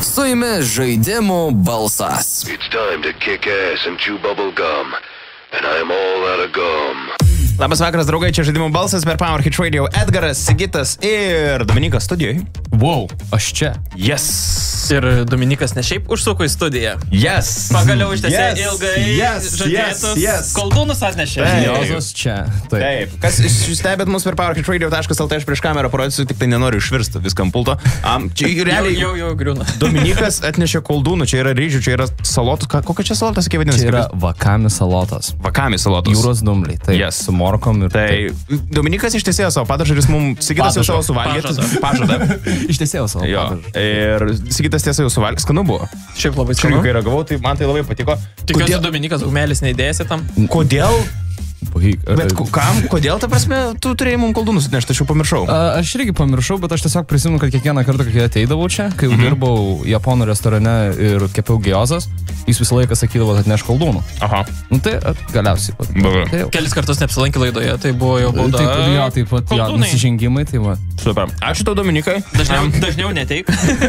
Su jumis žaidimų balsas. It's time to kick ass and chew bubble gum. And I'm all out of gum. Labas vakaras, draugai, čia žaidimų balsas per Power Hit Radio. Edgaras, Sigitas ir Dominikas studijoje. Wow, aš čia. Yes. Ir Dominikas ne šiaip užsuko į studiją. Yes. Pagaliau ištesė ilgai žadėtus koldūnus atnešė. Jozas čia. Taip. Kas stebėt mus per powerhitradio.lt, aš prieš kamerą parodysiu, tik tai nenoriu išvirsti viskam pulto. Čia realiai jau griūna. Dominikas atnešė koldūnų, čia yra ryžių, čia yra salotų. Kokia čia salotas, kaip vadinasi? Čia yra vakami salotas. Vakami salotos. Jūros dumbliai. Tai Yes. Su morkom ir tai. Dominikas ištesėjo savo padažą ir jis mums Sigitas jau savo suvalgė. Pažadą. Ištesėjo savo padažą. Ir Sigitas tiesa jau suvalgė. Skanu buvo. Šiaip labai skanu. Kai ragavau, tai man tai labai patiko. Tikiuosi Dominikas Umelis neįdėsi tam. Kodėl? Bet kam? Kodėl, ta prasme, tu turėjai mums koldūnus atnešti, aš jau pamiršau. Aš irgi pamiršau, bet aš tiesiog prisimenu, kad kiekvieną kartą, kai ateidavau čia, kai dirbau japonų restorane ir kepiau gyozas, jis visą laiką sakydavo, kad atneš koldūnų. Aha. Nu tai galiausiai. Kelis kartus neapsilankė laidoje, tai buvo jau bauda. Taip pat, nusižengimai, tai va. Super. Ačiū tau, Dominikai. Dažniau neteik.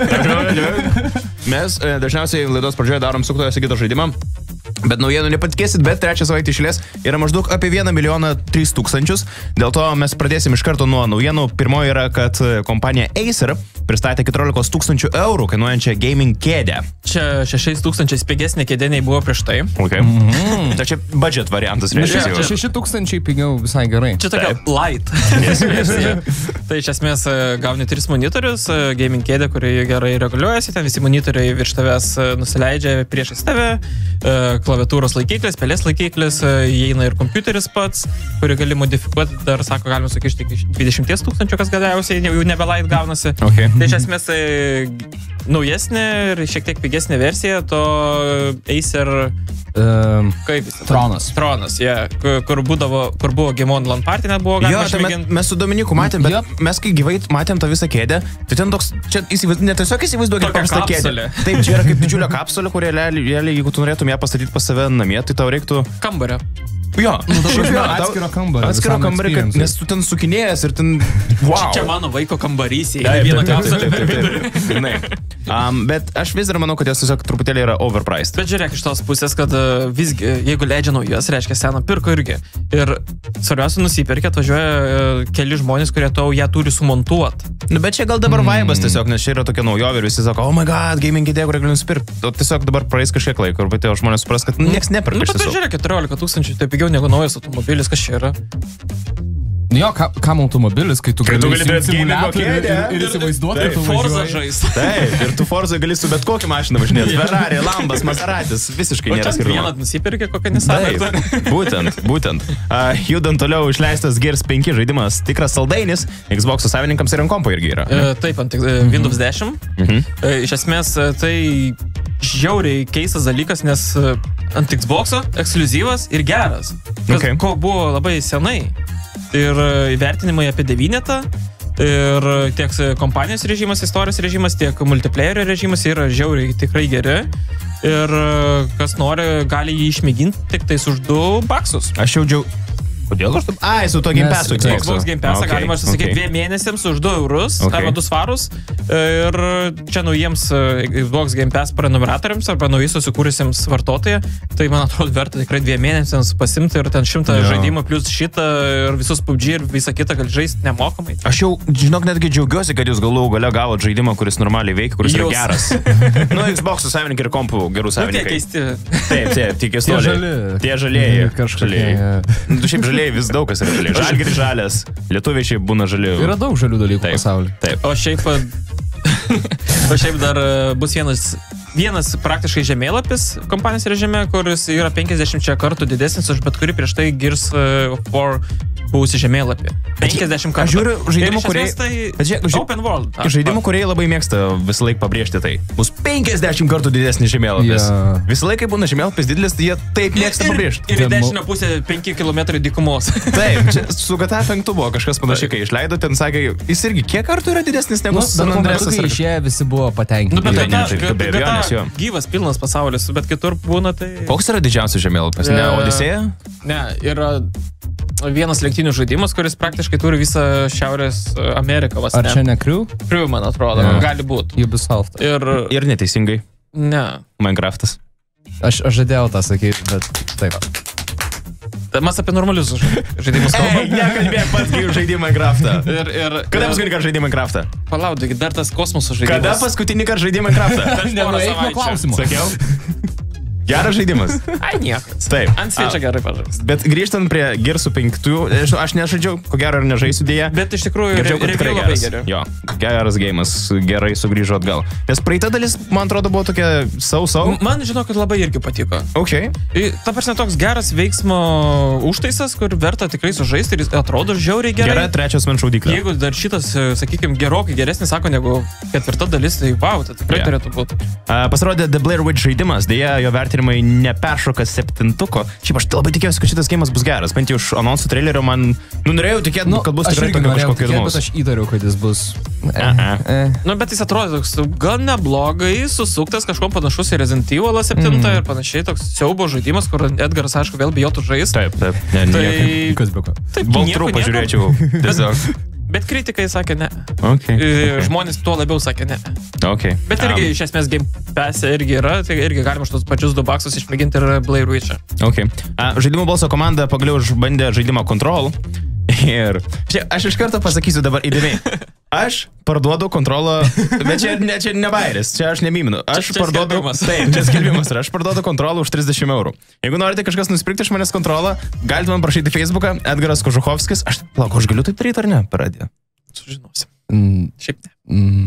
Mes dažniausiai laidos pradžioje darom suktojo Sigito žaidimą. Bet naujienų nepatikėsit, bet trečią savaitę išėlės yra maždaug apie 1 300 000. Dėl to mes pradėsim iš karto nuo naujienų. Pirmoji yra, kad kompanija Acer pristatė 14 000 eurų kainuojančią gaming kėdę. Čia 6 000 pigesnė kėdė nei buvo prieš tai. Okay. Tai čia budget variantas. Čia 6 000 pigiau visai gerai. Čia tokia light. Tai iš esmės gauni 3 monitorius, gaming kėdę, kuri gerai reguliuojasi, ten visi monitoriai virš tavęs nusileidžia priešais tave, klaviatūros laikiklis, pelės laikiklis, įeina ir kompiuteris pats, kurį gali modifikuoti, dar sako, galima sukišti iki 20 000, kas galiausiai jau nebe light gaunasi. Okay. Tai iš esmės naujesnė ir šiek tiek pigesnė versija to Acer Tronas, kur buvo Game On LAN party, net buvo galima išmėginti. Mes su Dominiku matėm, bet mes kai gyvai matėm tą visą kėdę, tai ten toks, čia tiesiog įsivaizduokit paprastą kėdę. Taip, čia yra kaip didžiulė kapsulė, kurie jeigu tu norėtum ją pastatyti pas save namie, tai tau reiktų kambario. Jo, atskiro kambario. Atskiro kambario, nes tu ten sukinėjęs ir ten, wow. Čia mano vaiko kambarys, vieną kapsulę. Bet aš vis dar manau, kad jos tiesiog truputėlį yra overpriced. Bet žiūrėk iš tos pusės, kad visgi, jeigu leidžia naujas, reiškia seną pirko irgi. Ir svarbiausia, nusipirkė, atvažiuoja keli žmonės, kurie tau ją turi sumontuoti. Nu, bet čia gal dabar vaibas tiesiog, nes čia yra tokia naujovė ir visi sako, oh my god, gaming idėja, kurią galiu nusipirkti. O tiesiog dabar praeis kažkiek laiko ir patėjo žmonės supras, kad nieks neperka. Nu, bet žiūrėk, 14 000, tai pigiau negu naujas automobilis, kas čia yra. Jo, kam automobilis, kai tu gali turėti simuliatorių ir įsivaizduoti, kad tu Forza žais. Taip, ir tu Forza gali su bet kokią mašiną važinėti. Ferrari, Lambas, Maseratis, visiškai nėra skirtumo. Vieną nusipirkė kokią Nissaną. Būtent. Judant toliau išleistas Gears 5 žaidimas Tikras saldainis, Xbox savininkams ir ant kompo irgi yra. Taip, ant Windows 10. Iš esmės, tai žiauriai keistas dalykas, nes ant Xbox'o ekskliuzyvas ir geras. Ko buvo labai senai. Ir įvertinimai apie 9 ir tiek kompanijos režimas, istorijos režimas, tiek multiplayerio režimas yra žiauriai tikrai geri. Ir kas nori, gali jį išmėginti tik tais už $2. Aš jau Kodėl aš taip? Su to Game Pass'u. Xbox Game Pass'ą galima sakyti 2 mėnesiams už €2 arba 2 svarus. Ir čia naujiems Xbox Game Pass prenumeratoriams arba naujai susikūrusiems vartotojai, tai man atrodo verta tikrai 2 mėnesiams pasimti ir ten 100 žaidimų plus šitą ir visus PUBG ir visą kitą gali žaisti nemokamai. Aš jau, žinok, netgi džiaugiuosi, kad jūs galų gale gavot žaidimą, kuris normaliai veikia, kuris yra geras. Nu, Xbox savininkai ir kompų gerų savininkai. Taip, tik keistuoliai. Tie žalieji. Tu šiaip žaliai vis daug kas yra žaliai. Žalgiris žalias, lietuviai šiaip būna žali. Yra daug žalių dalykų pasaulyje. Taip. O šiaip dar bus vienas praktiškai žemėlapis kompanijos režime, kuris yra 50 kartų didesnis už bet kurį prieš tai Gears 4 buvusi žemėlapį. 50 kartų. Aš žiūriu žaidimų, kurie... Open world. Žaidimų, kurie labai mėgsta visą laiką pabrėžti tai. Bus 50 kartų didesnis žemėlapis. Visą laiką būna žemėlapis didelis, jie taip mėgsta pabrėžti. Ir dešinę pusę 5 km dykumos. Taip, čia su GTA 5 buvo kažkas panašiai, kai išleido, ten sakė, jis irgi kiek kartų yra didesnis negu San Andreasas. Kai išėję visi buvo patenkinti. GTA gyvas, pilnas pasaulis, bet kitur būna tai... Koks yra didžiausias žemėlapis? Ne Odisėja? Ne, yra vienas lenktynių žaidimas, kuris praktiškai turi visą Šiaurės Ameriką. Ar čia ne Crew? Crew, man atrodo, gali būti. Ubisoft. Ir neteisingai. Ne. Minecraftas. Aš žadėjau tą sakyti, bet taip. Mes apie normalius žaidimus kalbame. Nekalbėk pats, kai žaidži Minecraftą. Kada paskutinį kartą žaidži Minecraftą? Palauk, dar tas kosmoso žaidimas. Kada paskutinį kartą žaidži Minecraftą? Nenueik nuo klausimų. Sakiau? Geras žaidimas. Ai, niekas. Taip. Ant svečia gerai pažais. Bet grįžtant prie Gearsų 5, aš nežaidžiau, ko gero ir nežaisiu dėja. Bet iš tikrųjų tikrai labai geras. geri. Jo, geras geimas, gerai sugrįžo atgal. Nes praeita dalis, man atrodo, buvo tokia sau. Man žinau, kad labai irgi patiko. Okay. Ta prasme, toks geras veiksmo užtaisas, kur verta tikrai sužaisti ir jis atrodo žiauriai gerai. Gera trečios man šaudyklė. Jeigu dar šitas, sakykime, gerokai geresnis, sako, negu ketvirta dalis, tai wow, tai tikrai turėtų būti. Pasirodė The Blair Witch žaidimas, dėja jo vertinimai neperšoka 7-tuko. Šiaip aš labai tikėjausi, kad šitas geimas bus geras. Bent jau iš anonsų trailerio man, norėjau tikėti, kad bus tikrai tokio kažkokio įdomaus. Bet aš įtariu, kad jis bus... Bet jis atrodo toks gan neblogai, susuktas, kažkuo panašus į Resident Evil 7 ir panašiai, toks siaubo žaidimas, kur Edgaras, aišku, vėl bijotų žaisti. Taip. Kas be ko? Taip, Valtrų pažiūrėčiau. Tiesiog. Bet kritikai sakė ne. Žmonės tuo labiau sakė ne. Bet irgi iš esmės Game Pass irgi yra, tai irgi galima šitos pačius $2 išmėginti ir Blair Witch'ą. Žaidimų balso komanda pagaliau išbandė žaidimą Control. Ir aš iš karto pasakysiu dabar įdėmiai. Aš parduodu Controlą, bet čia ne bairis, čia aš nemiminu. Aš parduodu... Taip, čia skelbimas yra. Aš parduodu Controlą už 30 €. Jeigu norite kažkas nusipirkti iš manęs Controlą, galite man prašyti Facebooką, Edgaras Kožuchovskis. Aš galiu taip daryti ar ne? Paradė. Sužinosim. Šiaip ne.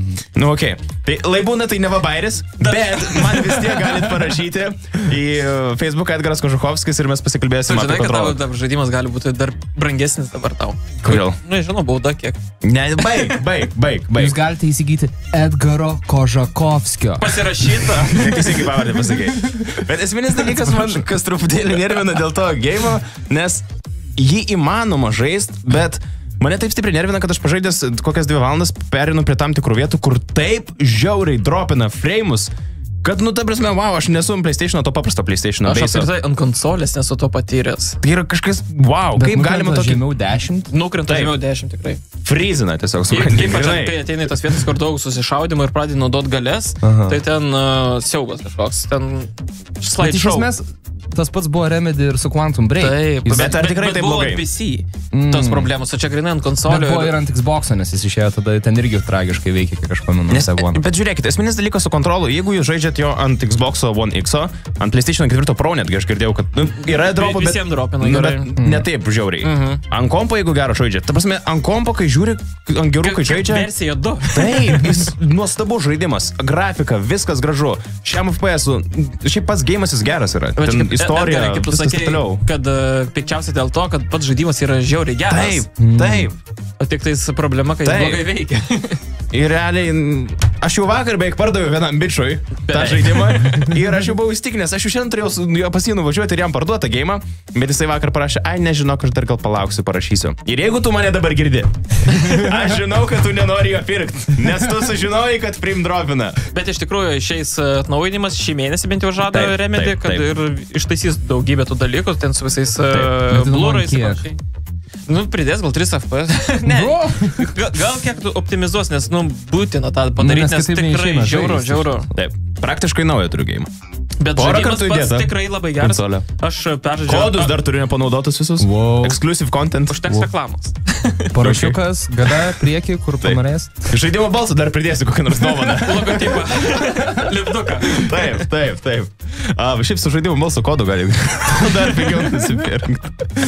Tai laibūna tai neva bairis, bet man vis tiek galit parašyti į Facebooką Edgaras Kožuchovskis ir mes pasikalbėsime apie Controlą. Žinai, kad tavo žaidimas gali būti dar brangesnis dabar tau. Kodėl? Nežinau, bauda kiek. Ne, baig. Jūs galite įsigyti Edgaro Kožuchovskio. Pasirašyta. Teisingai pavardę pasakei. Bet esminis dalykas man, kas truputėlį nervina dėl to geimo, nes jį įmanoma žaisti, bet mane taip stipriai nervina, kad aš pažaidęs kokias 2 valandas perinu prie tam tikrų vietų, kur taip žiauriai dropina frame'us, kad, ta prasme, wow, aš nesu ant PlayStation'o, to paprasto PlayStation'o. Aš apskritai ant konsolės nesu to patyręs. Tai yra kažkas, wow, kaip galima tokį... žemiau 10? Nukrenta žemiau 10 tikrai. Freezina tiesiog. Ypač, kai ateina į tas vietas, kur daug susišaudimo ir pradedi naudot galės, tai ten siaubas kažkoks, ten slideshow. Tas pats buvo Remedy ir su Quantum Break. Taip, bet ar tikrai tai blogai? Buvo ant PC tos problemos, o čia grinai ant konsolio. Bet buvo ir ant Xbox'o, nes jis išėjo tada, ten irgi tragiškai veikia, kiek aš pamenu. Bet žiūrėkite, esminis dalykas su Controlu, jeigu jūs žaidžiat jo ant Xbox'o One X'o, ant PlayStation 4 Pro netgi aš girdėjau, kad yra dropų, bet... Visiems dropina gerai. Ne taip žiauriai. Ant kompo, jeigu gero žaidžiat. Ta prasme, ant kompo, kai žiūri, ant gerų, kai žaidžia... Versija 2. Taip, jis nuostabus žaidimas. Grafika, viskas gražu. Šiam FPS-u, šiaip pats geimas jis geras yra. Ten istorija... Sakei, kad pikčiausia dėl to, kad pats žaidimas yra žiauriai geras. Taip. O tik tais problema, kad jis blogai veikia. Ir realiai, aš jau vakar beveik pardaviau vienam bičiui tą žaidimą ir aš jau buvau įstikinęs, aš jau šiandien turėjau pas jį nuvažiuoti ir jam parduotą geimą, bet jisai vakar parašė, nežinok, aš dar gal palauksiu, parašysiu. Ir jeigu tu mane dabar girdi, aš žinau, kad tu nenori jo pirkti, nes tu sužinojai, kad prim dropina. Bet iš tikrųjų išeis atnaujinimas šį mėnesį bent jau žada Remedy, kad ir ištaisys daugybę tų dalykų, ten su visais Blu-ray'ais ir panašiai. Pridės gal 3 FPS. Ne, gal kiek optimizuos, nes, būtina tą padaryti, nes tikrai žiauru. Taip, praktiškai naują turiu geimą. Bet žaidimas pats tikrai labai geras. Aš peržiūrėjau. Kodus dar turiu nepanaudotus visus. Exclusive content. Užteks reklamos. Parašiukas, gada, priekį, kur panorės. Žaidimo balsą dar pridėsiu kokią nors dovaną. Logotipą. Lipduką. Taip. Šiaip su žaidimo balso kodu gali dar pigiau nusipirkti.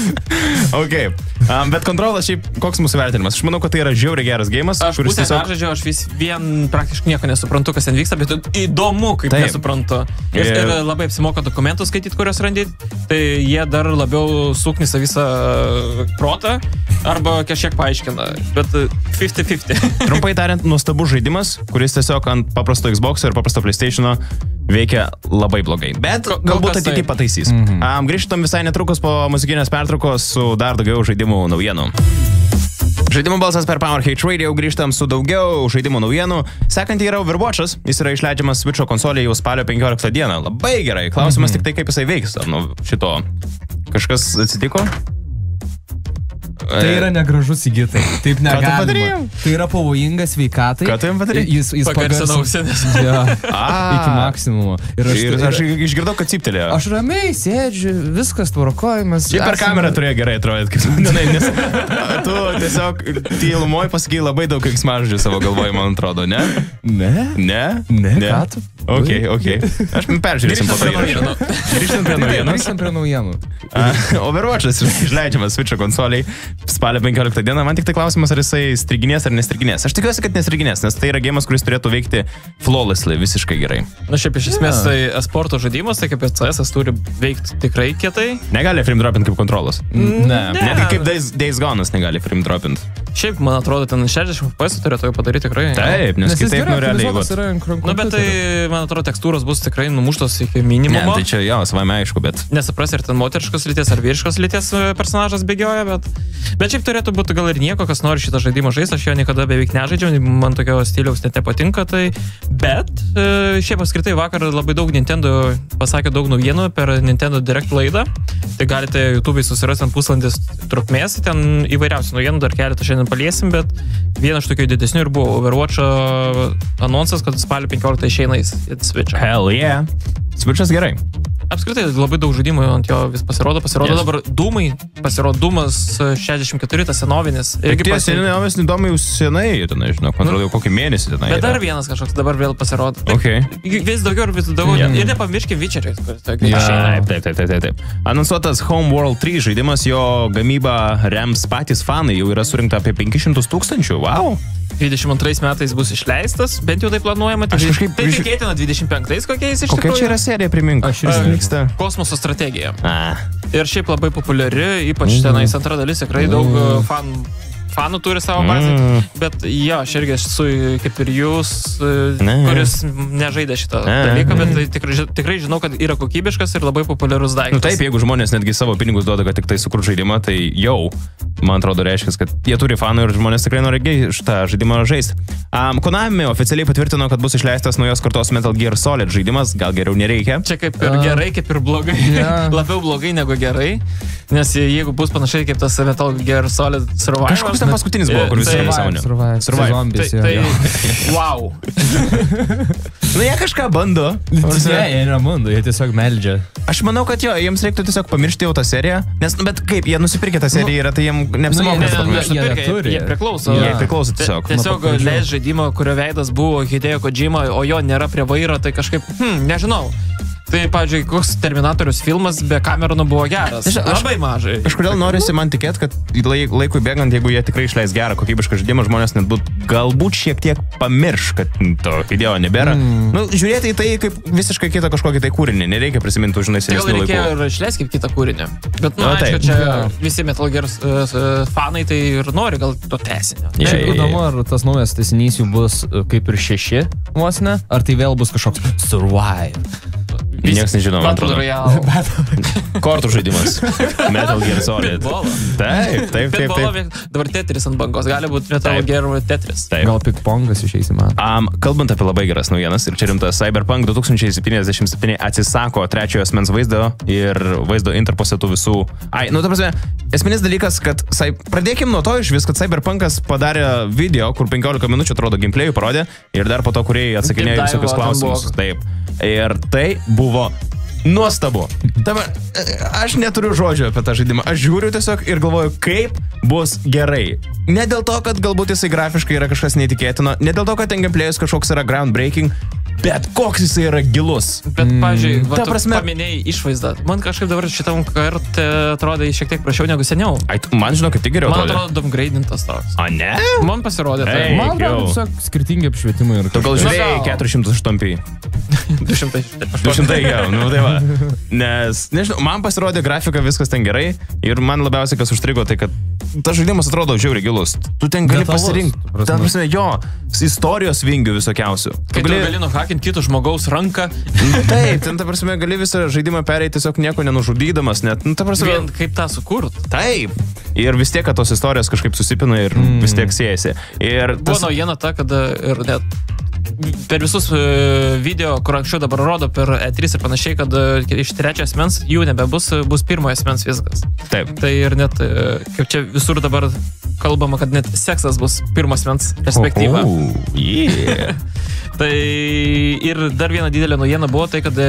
Bet Controlas šiaip koks mūsų vertinimas? Aš manau, kad tai yra žiauriai geras geimas. Aš pusę peržaidžiau, aš vis vien praktiškai nieko nesuprantu, kas ten vyksta, bet įdomu, kaip nesuprantu. Ir labai apsimoka dokumentus skaityti, kurios randyti, tai jie dar labiau suknisa visą protą arba kažkiek paaiškina, bet 50-50. Trumpai tariant, nuostabus žaidimas, kuris tiesiog ant paprasto Xbox'o ir paprasto PlayStation'o veikia labai blogai, bet galbūt ateityje pataisys. Grįžtam visai netrukus po muzikinės pertraukos su dar daugiau žaidimų naujienų. Žaidimų balsas per Power Hate Radio, grįžtam su daugiau žaidimų naujienų. Sekantį yra Overwatch'as, jis yra išleidžiamas Switch'o konsolėje jau spalio 15 dieną. Labai gerai, klausimas tik tai, kaip jisai veiks. Šito kažkas atsitiko? Tai yra negražus įgytai. Taip negalima. Tai yra pavojingas sveikatai. Ką tu jam padarei? Jis Pagarsino ausinės. Ja, iki maksimumo. Ir aš išgirdau, kad cyptelėjo. Aš ramiai sėdžiu, viskas tvarkojimas. Čia per kamerą turėjo gerai atrodyti, kaip nes tu tiesiog tylumoje pasakėjai labai daug keiksmažodžių savo galvoje, man atrodo, ne? Ne, ką tu? Ok. Aš peržiūrėsim po to įrašą. Grįžtam prie naujienų. Overwatch'as išleidžiamas Switch'o konsoliai spalio 15 dieną. Man tik tai klausimas, ar jisai striginės ar nestriginės. Aš tikiuosi, kad nestriginės, nes tai yra gėjimas, kuris turėtų veikti flawlessly, visiškai gerai. Na šiaip iš esmės tai esporto žaidimas, tai kaip ir CS turi veikti tikrai kietai. Negali frame dropint kaip kontrolas. Ne. Netgi kaip Days Gone'as negali frame dropint. Šiaip, man atrodo, ten 60 FPS turėtų jau padaryti tikrai. Taip, nes kitaip realiai. Nu, bet tai, man atrodo, tekstūros bus tikrai numuštos iki minimumo. Ne, tai čia jo, savame aišku, bet... Nesupras, ar ten moteriškos lyties ar vyriškos lyties personažas bėgioja, bet šiaip turėtų būti gal ir nieko, kas nori šitą žaidimą žaisti, aš jo niekada beveik nežaidžiau, man tokio stiliaus net nepatinka, tai... Bet šiaip apskritai vakar labai daug Nintendo pasakė daug naujienų per Nintendo Direct laidą, tai galite YouTube'ai susirasti ant pusvalandės trukmės, ten įvairiausių naujienų, dar keletą šiandien paliesim, bet vienas iš tokių didesnių ir buvo Overwatch'o anonsas, kad spalio 15 išeina į Switch'ą. Hell yeah. Switch'as gerai. Apskritai labai daug žaidimų ant jo vis pasirodo dabar Dūmai, pasirodo Dūmas 64, tas senovinis. Ir tie senovinis įdomu jau senai, ten, žinau, man atrodo, jau kokį mėnesį tenai. Bet dar vienas kažkoks dabar vėl pasirodo. Okay. Vis daugiau ir vis daugiau. Ir nepamirškim Witcher'ai. Taip. Anonsuotas Homeworld 3 žaidimas, jo gamybą rems patys fanai, jau yra surinkta apie 500 000. Wow. 22 metais bus išleistas, bent jau tai planuojama. Tai tikėtina 25 kokiais iš tikrųjų. Kokia čia yra serija, primink? Kosmoso strategija. Ir šiaip labai populiari, ypač tenais antra dalis, tikrai daug fanų turi savo bazę, bet jo, aš irgi esu kaip ir jūs, kuris nežaidė šitą dalyką, bet tikrai žinau, kad yra kokybiškas ir labai populiarus daiktas. Taip, jeigu žmonės netgi savo pinigus duoda, kad tik tai sukurt žaidimą, tai jau, man atrodo, reiškia, kad jie turi fanų ir žmonės tikrai nori šitą žaidimą žaisti. Konami oficialiai patvirtino, kad bus išleistas naujos kartos Metal Gear Solid žaidimas, gal geriau nereikia. Čia kaip ir gerai, kaip ir blogai. Labiau blogai negu gerai, nes jeigu bus panašiai kaip tas Metal Gear Solid Survival. Ten paskutinis buvo, kur visi nesąmonė. Tai wow. Nu, jie kažką bando. Jie nebando, jie tiesiog meldžia. Aš manau, kad jo, jiems reiktų tiesiog pamiršti jau tą seriją, nes, bet kaip, jie nusipirkė tą seriją, tai jiems neapsimoka. Jie priklauso. Jie priklauso tiesiog. Tiesiog leis žaidimą, kurio veidas buvo Hideo Kojima, o jo nėra prie vairo, tai kažkaip, nežinau. Tai, pavyzdžiui, koks Terminatorius filmas be Camerono buvo geras. Labai mažai. Kažkodėl norisi man tikėti, kad laikui bėgant, jeigu jie tikrai išleis gerą kokybišką žaidimą, žmonės net galbūt šiek tiek pamirš, kad to video nebėra. Nu, žiūrėti į tai kaip visiškai kitą kažkokį tai kūrinį. Nereikia prisiminti, žinai, senesnių laikų. Reikėjo ir išleis kaip kitą kūrinį. Bet, aišku, čia visi Metal Gear fanai tai ir nori gal to tęsinio. Šiaip įdomu, ar tas naujas tęsinys jų bus kaip ir 6, vos ne? Ar tai vėl bus kažkoks Survive? Niekas nežino, man atrodo. Kortų žaidimas. Metal Gear Solid. Taip. Dabar Tetris ant bangos. Gali būti Metal Gear Tetris. Gal Pikpongas išeis į man. Kalbant apie labai geras naujienas, ir čia rimtas, Cyberpunk 2077 atsisako trečiojo asmens vaizdo ir vaizdo interpuose tų visų. Nu, ta prasme, esminis dalykas, kad pradėkim nuo to iš vis, kad Cyberpunkas padarė video, kur 15 minučių atrodo gameplay'ų parodė ir dar po to, kurie atsakinėjo visokius klausimus. Taip. Ir tai buvo nuostabu. Dabar aš neturiu žodžio apie tą žaidimą. Aš žiūriu tiesiog ir galvoju, kaip bus gerai. Ne dėl to, kad galbūt jisai grafiškai yra kažkas neįtikėtino, ne dėl to, kad ten gameplay'us kažkoks yra groundbreaking, bet koks jisai yra gilus. Bet, pavyzdžiui, paminėjai išvaizdą. Man kažkaip dabar šitam kartą atrodė šiek tiek prašiau negu seniau. Man žinau, kad tik geriau atrodė. Man atrodo downgradintas toks. A, ne? Man pasirodė. Man atrodo, tiesiog skirtingi apšvietimai. Tu gal žiūrėjai 408p? 200, jau, nu tai va. Nes, nežinau, man pasirodė grafika, viskas ten gerai. Ir man labiausiai kas užstrigo, tai kad tas žaidimas atrodo žiauriai gilus. Tu ten gali pasirinkti. Ten, prasme, jo, istorijos vingių visokiausių. Kai tu gali nuhakinti kito žmogaus ranką. Taip, ten, ta prasme, gali visą žaidimą pereiti tiesiog nieko nenužudydamas, net, nu, ta prasme. Vien kaip tą sukurt. Taip. Ir vis tiek, kad tos istorijos kažkaip susipina ir vis tiek siejasi. Ir buvo naujiena ta, kad ir net per visus video, kur anksčiau dabar rodo per E3 ir panašiai, kad iš trečio asmens jų nebebus, bus pirmojo asmens viskas. Taip. Tai ir net, kaip čia visur dabar kalbama, kad net seksas bus pirmo asmens perspektyva. Yeah. Tai ir dar viena didelė naujiena buvo tai, kad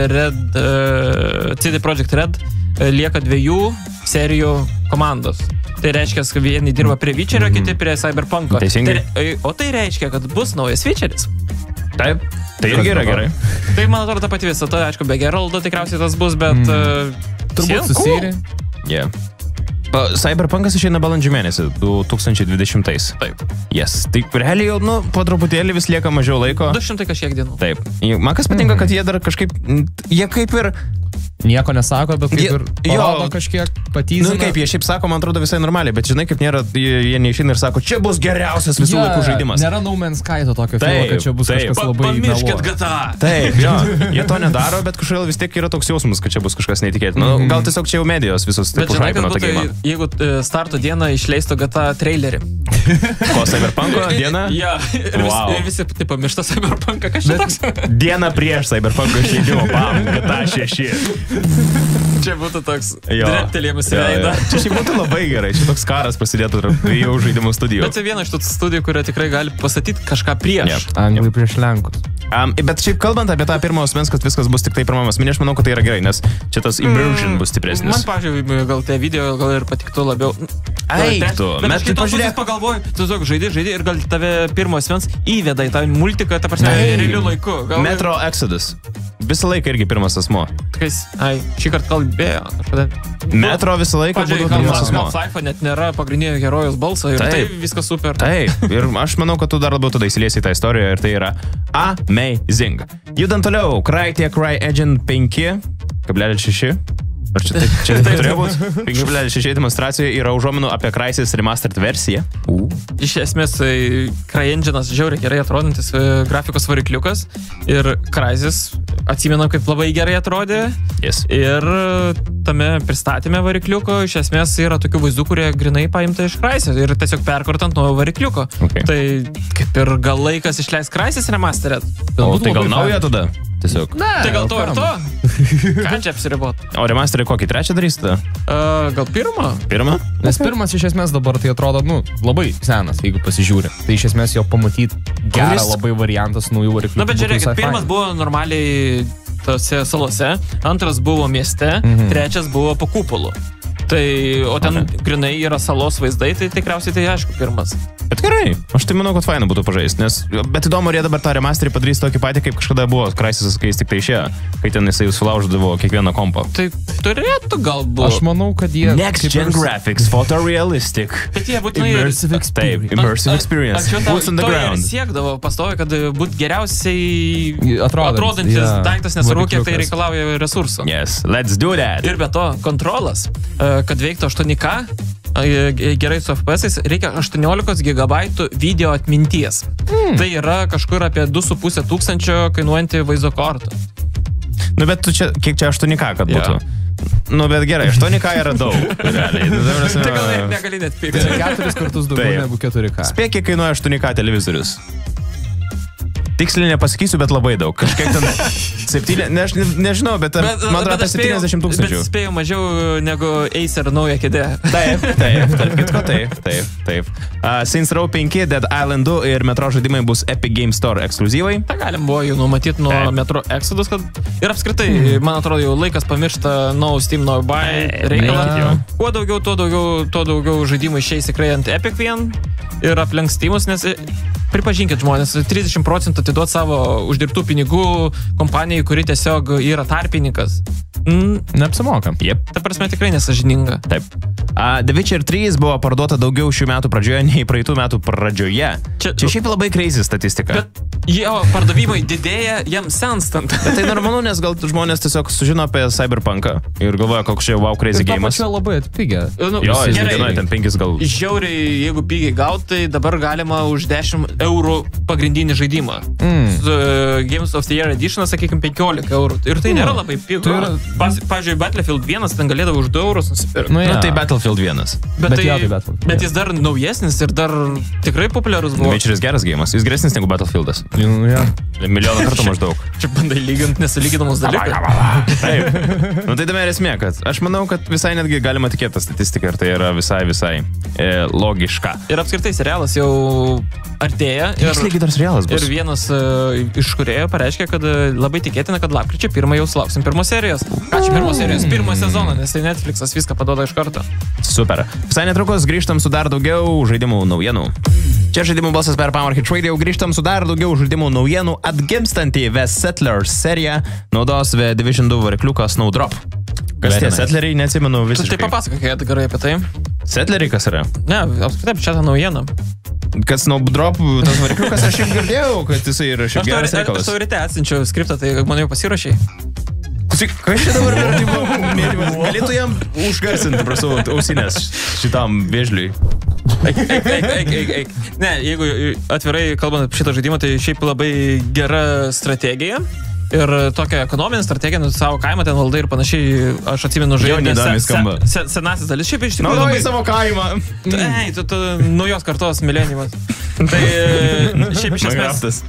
CD Projekt Red lieka 2 serijų komandos. Tai reiškia, kad vieni dirba prie Witcherio, kiti prie Cyberpunko. Teisingai. O tai reiškia, kad bus naujas Witcheris. Taip, tai irgi yra gerai. Tai man atrodo ta pati visa, tai aišku, be Geraldo tikriausiai tas bus, bet... Turbūt susirė. Yeah. Cyberpunkas išeina balandžio mėnesį, 2020. Taip. Yes. Tai realiai jau, po truputėlį vis lieka mažiau laiko. 200 kažkiek dienų. Taip. Man kas patinka, kad jie dar kažkaip, jie kaip ir... Nieko nesako, bet kaip ir parodo kažkiek patyzina. Kaip jie šiaip sako, man atrodo visai normaliai, bet žinai, kaip nėra, jie neišeina ir sako, čia bus geriausias visų laikų žaidimas. Nėra No Man's Sky to tokio filmo, kad čia bus kažkas labai Pamirškit GTA. Taip, jo, jie to nedaro, bet kažkaip vis tiek yra toks jausmas, kad čia bus kažkas neįtikėtino. Gal tiesiog čia jau medijos visos taip užhaipino tą gėjimą. Jeigu starto dieną išleistų GTA trailerį. Ko, Cyberpunko dieną? Ja, ir visi taip pamiršta Cyberpunką, kas čia toks? Dieną prieš Cyberpunko išleidimo, bam, GTA 6. Čia būtų toks dreptelėjimas į veidą. Čia šiaip būtų labai gerai, čia toks karas prasidėtų tarp dviejų žaidimų studijų. Bet tai viena iš tų studijų, kurie tikrai gali pastatyti kažką prieš. Anglai prieš Lenkus. Bet šiaip kalbant apie tą pirmą asmens, kad viskas bus tik tai pirmam asmenį, aš manau, kad tai yra gerai, nes čia tas immersion bus stipresnis. Man, pavyzdžiui, gal tie video gal ir patiktų labiau. Eiktų, bet aš kitos pusės pagalvoju, tu tiesiog žaidži ir gal tave pirmo asmens įveda į tą multiką, ta prasme, realiu laiku. Metro Exodus. Visą laiką irgi pirmas asmuo. Šį kartą kalbėjo kažkada. Metro visą laiką būtų pirmas asmuo. Half-Life net nėra pagrindinio herojos balso ir tai viskas super. Taip, ir aš manau, kad tu dar labiau tada įsiliesi į tą istoriją ir tai yra amazing. Judant toliau, CryEngine 5.6. Ar čia taip turėjo būti? 5.6 demonstracijoje yra užuominų apie Crysis Remastered versiją. Iš esmės, CryEngine'as žiauriai gerai atrodantis grafikos varikliukas ir Crysis atsimenam, kaip labai gerai atrodė. Yes. Ir tame pristatyme varikliuko iš esmės yra tokių vaizdų, kurie grinai paimta iš Crysis ir tiesiog perkurtant nuo varikliuko. Okay. Tai kaip ir gal laikas išleis Crysis Remastered. O tai gal nauja tada? Tiesiog. Tai gal to ir to? Ką čia apsiribot? O remasterį kokį trečią darysite? Gal pirmą? Pirmą? Nes pirmas iš esmės dabar tai atrodo, labai senas, jeigu pasižiūri. Tai iš esmės jo pamatyti gerą labai variantas naujų variklių. Na, bet žiūrėkit, pirmas buvo normaliai tose salose, antras buvo mieste, trečias buvo po kupolu. Tai, o ten grinai yra salos vaizdai, tai tikriausiai tai aišku pirmas. Bet gerai, aš tai manau, kad faina būtų pažaisti, bet įdomu, ar jie dabar tą remasterį padarys tokį patį, kaip kažkada buvo Crysis'as, kai jis tik tai išėjo, kai ten jisai sulauždavo kiekvieną kompą. Tai turėtų galbūt. Aš manau, kad jie... Next gen graphics, photorealistic. Bet jie būtinai... Immersive experience. Taip, immersive experience. Boots on the ground. Siekdavo pastovi, kad būtų geriausiai atrodantis daiktas, nes rūkė tai reikalauja resursų. Yes, let's do that. Ir be to, kontrolas, kad veiktų 8K, gerai su FPS-ais, reikia 18 GB video atminties. Tai yra kažkur apie 2,5 tūkstančio kainuojantį vaizdo kortą. Nu, bet tu čia, kiek čia 8K, kad būtų? Nu, bet gerai, 8K yra daug. Tai gal negali net pirkti. 4 kartus daugiau negu 4K. Spėk, kiek kainuoja 8K televizorius. Tiksliai nepasakysiu, bet labai daug. Kažkiek ten 7, nežinau, bet man atrodo 70 tūkstančių. Bet spėjau mažiau negu Acer nauja kėdė. Taip. Saints Row 5, Dead Island 2 ir Metro žaidimai bus Epic Games Store ekskliuzyvai. Ta galim buvo jų numatyti nuo Metro Exodus, kad ir apskritai, man atrodo, jau laikas pamiršta no Steam, no buy reikalą. Kuo daugiau, tuo daugiau žaidimų išeis tikrai ant Epic vien ir aplenks Steamus, nes pripažinkit žmonės, 30% atiduot savo uždirbtų pinigų kompanijai, kuri tiesiog yra tarpininkas. Neapsimoka. Yep. Ta prasme tikrai nesažininga. Taip. The Witcher 3 buvo parduota daugiau šių metų pradžioje nei praeitų metų pradžioje. Čia šiaip labai crazy statistika. Bet jo pardavimai didėja jam senstant. Bet tai normalu, nes gal žmonės tiesiog sužino apie Cyberpunką ir galvoja, koks čia wow crazy game'as. Ir labai atpigę. Jo, jis kainuoja ten 5 gal. Žiauriai, jeigu pigiai gaut, tai dabar galima už 10 eurų pagrindinį žaidimą. Games of the Year Edition, sakykime, 15 eurų. Ir tai nėra labai pigu. Pavyzdžiui, Battlefield 1 ten galėdavo už 2 eurus nusipirkti. Tai Battlefield Battlefield 1. Bet jis dar naujesnis ir dar tikrai populiarus buvo. Witcheris geras gėjimas, jis geresnis negu Battlefieldas. Milijoną kartų maždaug. Čia bandai lyginti nesulyginamus dalykus. Taip. Nu tai tame ir esmė, kad aš manau, kad visai netgi galima tikėti statistiką ir tai yra visai logiška. Ir apskritai serialas jau artėja. Jis lygiai dar serialas bus. Ir vienas iš kūrėjų pareiškė, kad labai tikėtina, kad lapkričio 1 jau sulauksim pirmos serijos. Ačiū pirmos serijos, pirmo sezono, nes tai Netflixas viską paduoda iš karto. Super. Visai netrukus grįžtam su dar daugiau žaidimų naujienų. Čia žaidimų balsas per Power Hit Radio. Grįžtam su dar daugiau žaidimų naujienų. Atgimstantį The Settlers seriją naudos The Division 2 varikliuką Snowdrop. Kas tie Settleriai, neatsimenu visiškai. Tai papasakok, gerai apie tai. Settleriai kas yra? Ne, apskritai čia ta naujiena. Kad Snowdrop, tas varikliukas, aš šiaip girdėjau, kad jisai yra šiaip geras reikalas. Aš tau ryte atsinčiau skriptą, tai man jau pasirašai. Kas čia dabar mėlymas? Galėtų jam užgarsinti, prašau, ausinės šitam vėžliui. Eik. Ne, jeigu atvirai kalbant apie šitą žaidimą, tai šiaip labai gera strategija. Ir tokia ekonominė strategija, savo kaimą ten valdai ir panašiai, aš atsimenu žaidimą. Senasis dalis, šiaip iš tikrųjų labai savo kaimą. Ei, tu naujos kartos milenimas. Tai šiaip iš esmės.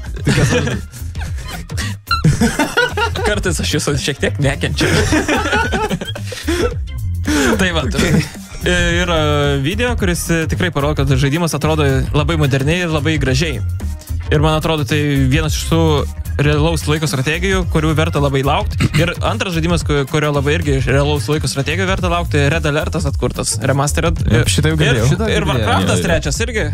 Kartais aš jūsų šiek tiek nekenčiu. Tai va, yra video, kuris tikrai parodo, kad žaidimas atrodo labai moderniai ir labai gražiai. Ir man atrodo, tai vienas iš tų realaus laiko strategijų, kurių verta labai laukti. Ir antras žaidimas, kurio labai irgi realaus laiko strategijų verta laukti, Red Alertas atkurtas, remastered. Šitą jau girdėjau. Ir Warcraftas trečias irgi.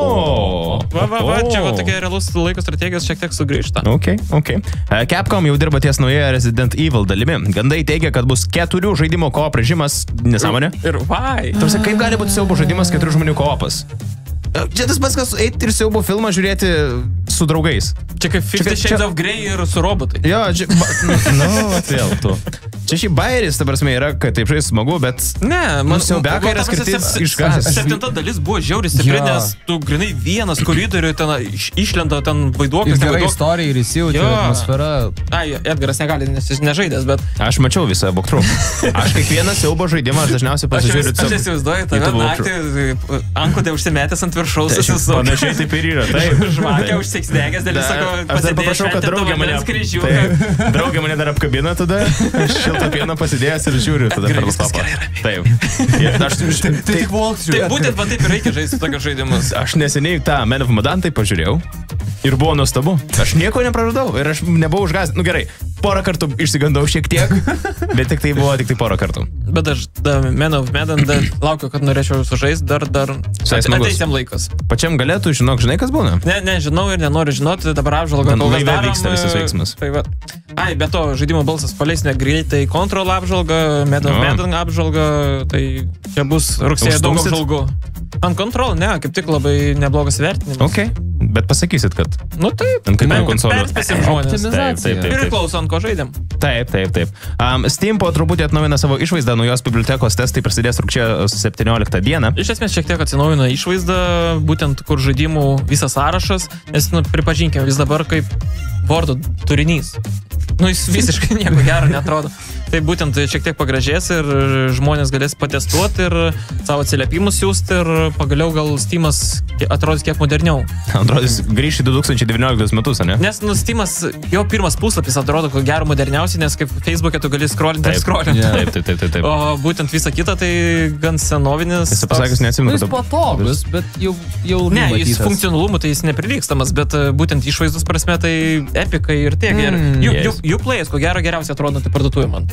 Va, čia va tokia realaus laiko strategijos šiek tiek sugrįžta. Ok. Capcom jau dirba ties nauja Resident Evil dalimi. Gandai teigia, kad bus 4 žaidimo koop režimas, nesąmonė. Ir why? Tarsi, kaip gali būti siaubo žaidimas 4 žmonių koopas? Čia tas pats, kas eiti ir siaubo filmą žiūrėti su draugais. Čia kaip 50 Shades of Grey ir su robotai. Jo, vėl tu. Čia šį bairis, ta prasme, yra, kad taip žais smagu, bet... Ne, man siaubiakai yra skirtis išgarsas. 7 dalis buvo žiauriai stipri, nes tu grinai vienas koridorių ten išlenda ten vaiduokas. Gerai istorija ir įsijauti atmosfera. Ai, Edgaras negali, nes jis nežaidęs, bet... Aš mačiau visą walkthrough. Aš kiekvieną siaubo žaidimą aš dažniausiai pasižiūriu. Aš įsivaizduoju, tave naktį ankodė užsimetęs ant viršaus. Panašiai taip ir yra, taip. Žvakę užsiksdegęs, dėl visako pasidėjęs šventę draugė mane dar apkabina tada. Šiltą pieną pasidėjęs ir žiūriu tada per laptopą. Taip. Tai būtent man taip ir reikia žaisti tokius žaidimus. Aš neseniai tą Man of Medan taip pažiūrėjau ir buvo nuostabu. Aš nieko nepraradau ir aš nebuvau užgąsdintas. Nu gerai, porą kartų išsigandau šiek tiek, bet tik tai buvo tik tai porą kartų. Bet aš Man of Medan laukiu, kad norėčiau sužaisti dar ateisiam laikas. Pačiam galėtų, žinai, kas būna? Ne, žinau ir nenoriu žinoti, dabar apžvalga. Laive vyksta visas veiksmas. Tai va. Ai, be to, žaidimo balsas paleis negreitai Control apžvalga, Man of Medan apžvalga, tai čia bus rugsėjo daug apžvalgų. Ant Control, ne, kaip tik labai neblogas vertinimas. Ok, bet pasakysit, kad... Nu taip, ant kaimų konsolių. Perspėsim žmonės. Taip. Priklauso ant ko žaidėm. Taip. Steam po truputį atnaujina savo išvaizdą, naujos bibliotekos testai prasidės rugsėjo 17 dieną. Iš esmės šiek tiek atsinaujina išvaizdą, būtent kur žaidimų visas sąrašas, nes, pripažinkime, vis dabar kaip Wordo turinys. Jis visiškai nieko gero netrodo. Tai būtent šiek tiek pagražės ir žmonės galės patestuoti ir savo atsiliepimus siūsti ir pagaliau gal Steamas atrodys kiek moderniau. Atrodys grįžti 2019 metus, ne? Nes Steamas, jo pirmas puslapis atrodo ko gero moderniausiai, nes kaip Facebook'e tu gali scrollinti ir scrollinti. Taip. O būtent visa kita tai gan senovinis. Jis pasakęs neatsimenu. Jis patogus, bet jau ne, jis funkcionalumu tai jis neprilygstamas, bet būtent išvaizdos prasme tai epikai ir tiek. Jų play'as ko gero geriausiai atrodo tai parduotuvė man.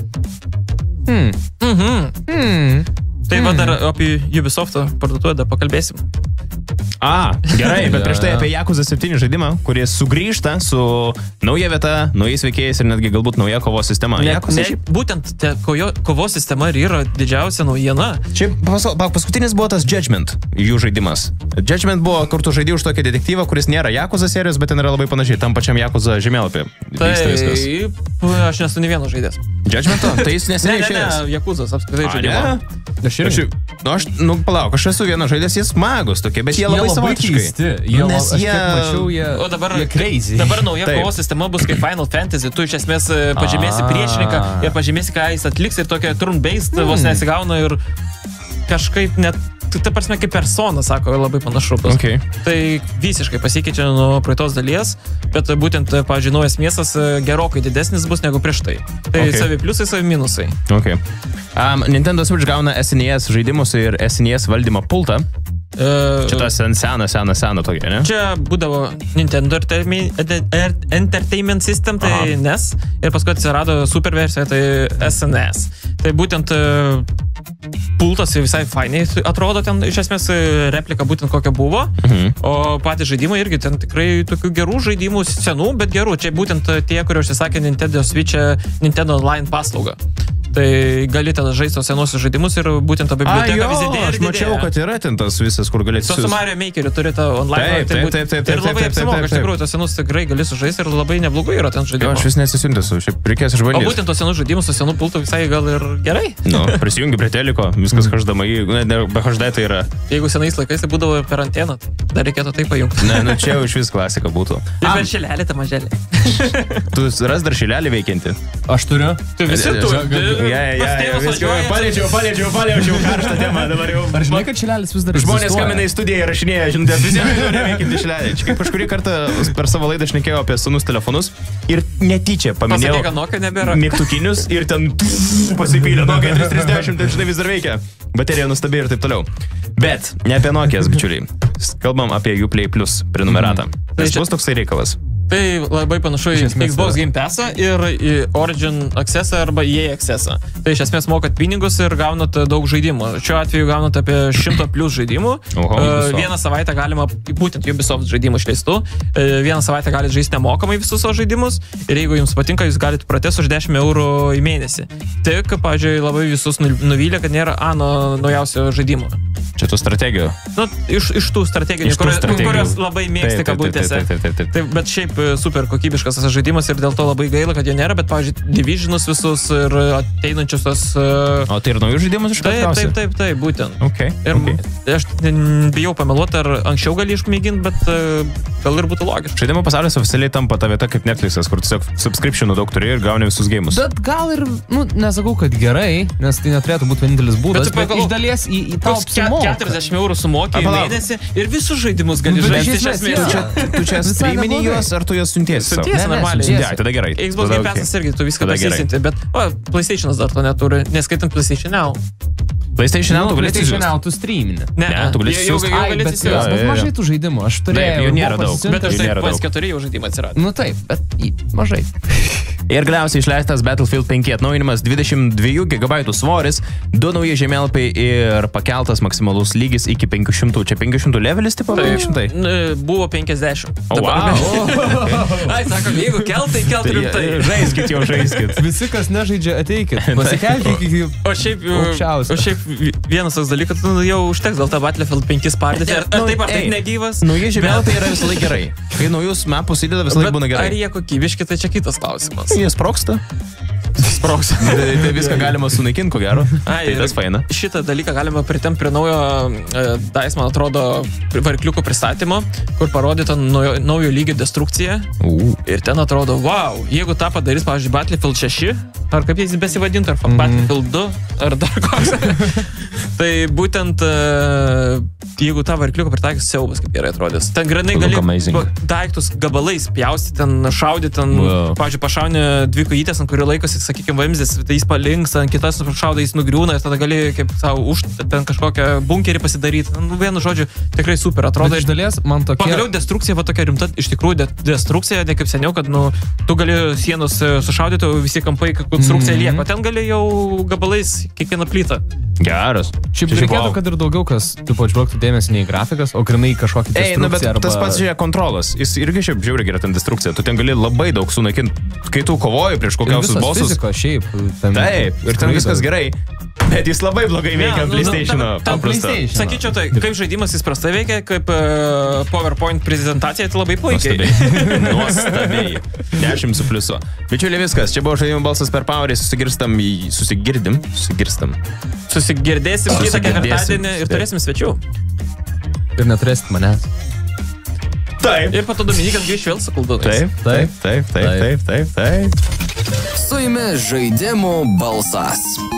Tai va dar apie Ubisoft parduotuvę dar pakalbėsim. Gerai, bet prieš tai apie Yakuza 7 žaidimą, kuris sugrįžta su nauja vieta, naujais veikėjais ir netgi galbūt nauja kovos sistema. Būtent kovos sistema ir yra didžiausia naujiena. Čia paskutinis buvo tas Judgment, jų žaidimas. Judgment buvo, kur tu žaidži už tokį detektyvą, kuris nėra Yakuza serijos, bet ten yra labai panašiai, tam pačiam Yakuza žemėlapį. Taip, aš nesu nė vieno žaidęs. Judgmento? Tai jis neseniai išėjęs. Ne, Yakuzas apskritai žaidimo. Palauk, aš esu vienas žaidęs, jie smagus tokie, bet jie labai savotiškai. O dabar nauja kovos sistema bus kaip Final Fantasy, tu iš esmės pažymėsi priešininką ir pažymėsi, ką jis atliks ir tokia turn-based vos nesigauna ir kažkaip net, ta prasme, kaip persona, sako, labai panašu. Okay. Tai visiškai pasikeičia nuo praeitos dalies, bet būtent, pavyzdžiui, naujas miestas gerokai didesnis bus negu prieš tai. Tai savi pliusai, savi minusai. Okay. Nintendo Switch gauna SNES žaidimus ir SNES valdymo pultą. Čia tas seną tokia, ne? Čia būdavo Nintendo Entertainment System, tai NES, ir paskui atsirado super versija, tai SNES. Tai būtent pultas visai fainiai atrodo, ten iš esmės replika būtent kokia buvo, o patys žaidimai irgi ten tikrai tokių gerų žaidimų, senų, bet gerų. Čia būtent tie, kurie užsisakė Nintendo Switch, Nintendo Online paslaugą. Tai gali ten žaisti tos senuosius žaidimus ir būtent ta biblioteka vis didėja. Aš mačiau, kad yra ten tas visas, kur galėsi su Mario Makeriu turi tą online. Taip. Ir labai apsimoka, iš tikrųjų, tos senus tikrai gali sužaisti ir labai neblogai yra ten žaidimų. Aš vis nesisiuntęs, šiaip reikės išbandyti. O būtent tos senus žaidimus, tos senų pultų visai gal ir gerai. Prisijungi prie teliko, viskas HDMI, be HD tai yra. Jeigu senais laikais tai būdavo per anteną, dar reikėtų tai pajungti. Ne, čia jau iš vis klasika būtų. Ir per šilelį tą maželį. Tu ras dar šilelį veikianti? Aš turiu. Tu visi turi. Paliečiau karštą temą dabar jau. Ar žinai, kad šilelis vis dar Žmonės egzistuoja? skambina į studiją ir rašinėja, žinutės, visiems nori veikinti šilelį. Čia kaip kažkurį kartą per savo laidą šnekėjau apie senus telefonus ir netyčia paminėjau mygtukinius ir ten pasipylė Nokia 330, tai žinai vis dar veikia. Baterija nustabi ir taip toliau. Bet ne apie Nokias, bičiuliai. Kalbam apie Uplay Plus prenumeratą. Tai bus toksai reikalas. Tai labai panašu į Xbox Game Passą ir į Origin Accessą arba EA Accessą. Tai iš esmės mokat pinigus ir gaunat daug žaidimų. Šiuo atveju gaunat apie 100 plus žaidimų. Vieną savaitę galima, būtent Ubisoft žaidimų išleistų, vieną savaitę galite žaisti nemokamai visus savo žaidimus ir jeigu jums patinka, jūs galite pratęsti už 10 eurų į mėnesį. Tik, pavyzdžiui, labai visus nuvylė, kad nėra naujausio žaidimo. Čia tų strategijų? Nu, iš tų strategijų, kurios labai mėgsti kabutėse. Bet šiaip super kokybiškas tas žaidimas ir dėl to labai gaila, kad jie nėra, bet, pavyzdžiui, Divisionus visus ir ateinančius tos... O tai ir naujus žaidimus iš karto gausi? Taip, būtent. Ir aš bijau pameluoti, ar anksčiau gali išmėginti, bet gal ir būtų logiška. Žaidimo pasaulis oficialiai tampa ta vieta kaip Netflixas, kur tiesiog subscriptionų daug turi ir gauni visus geimus. Bet gal ir, nesakau, kad gerai, nes tai neturėtų būti vienintelis būdas, bet iš dalies į tau apsimoka. 40 eurų sumokė į mėnesį ir visus žaidimus gali žaisti iš esmės. Tu čia streamini juos, ar tu juos suntiesi? Suntiesi normaliai. Tada gerai. Xbox Game Passas irgi, tu viską pasisinti, bet PlayStation'as dar to neturi, neskaitant PlayStation Now. PlayStation Now tu galėsi PlayStation Now tu streamini. Ne, tu galėsi siūsti. Bet mažai tų žaidimų, aš turėjau. Jų nėra daug. Bet aš taip PS4 jau žaidimą atsirado. Nu taip, bet mažai. Ir galiausiai išleistas Battlefield 5 atnaujinimas, 22 GB svoris, 2 nauji žemėlapiai ir pakeltas maksimalus lygis iki 500. Čia 500 levelis, tipo 500? Buvo 50. Ai, sakom, jeigu keltai rimtai. Žaiskit. Visi, kas nežaidžia, ateikit. Pasikelkit iki aukščiausios. O šiaip vienas toks dalykas, jau užteks dėl tą Battlefield 5 spardyti. Ar taip negyvas? Nauji žemėlapiai yra visą laiką gerai. Kai naujus mapus įdeda, visą laiką būna gerai. Ar jie kokybiški, tai čia kitas klausimas. Jie sproksta. Tai viską galima sunaikinti, ko gero. Tai tas faina. Šitą dalyką galima pritempt prie naujo DICE, man atrodo, varikliuko pristatymo, kur parodyta naujo lygio destrukcija. Ir ten atrodo, wow, jeigu tą padarys, pavyzdžiui, Battlefield 6, ar kaip jis besivadintų, ar Battlefield 2, ar dar koks. Tai būtent, jeigu tą varikliuką pritaikys, siaubas kaip gerai atrodys. Ten granai gali daiktus gabalais pjausti, ten šaudyti, ten, pavyzdžiui, pašauni dvi kojytės, ant kurių laikosi, sakykime, vamzdis, tai jis palinks, ant kitas šaudai, jis nugriūna ir tada gali kaip savo ten kažkokią bunkerį pasidaryti. Nu, vienu žodžiu, tikrai super atrodo. Bet iš dalies man tokia... Pagaliau destrukcija va tokia rimta, iš tikrųjų destrukcija, ne kaip seniau, kad tu gali sienos sušaudyti, visi kampai konstrukcija lieka. Ten gali jau gabalais kiekvieną plytą. Geras. Šiaip reikėtų, kad ir daugiau kas, tu pažvelgtų dėmesį ne į grafikas, o grinai kažkokį destrukciją arba... Tas pats žiūrė kontrolas, jis irgi šiaip žiūri yra ten destrukcija, tu ten gali labai daug sunaikinti, kai tu kovoji prieš kokiausius bossus. Šiaip, taip, ir ten viskas gerai, bet jis labai blogai veikia PlayStation'o paprastą. Sakyčiau, tai kaip žaidimas jis prastai veikia, kaip PowerPoint prezentacija, tai labai puikiai. Nuostabiai. 10 su pliusu. Bičiuliai, viskas, čia buvo žaidimų balsas per Powerį, susigirdėsim kitą ketvirtadienį ir turėsim svečių. Ir neturėsit manęs. Taip. Ir pato Dominikas grįš vėl su koldūnais. Taip. Su jumis žaidimų balsas.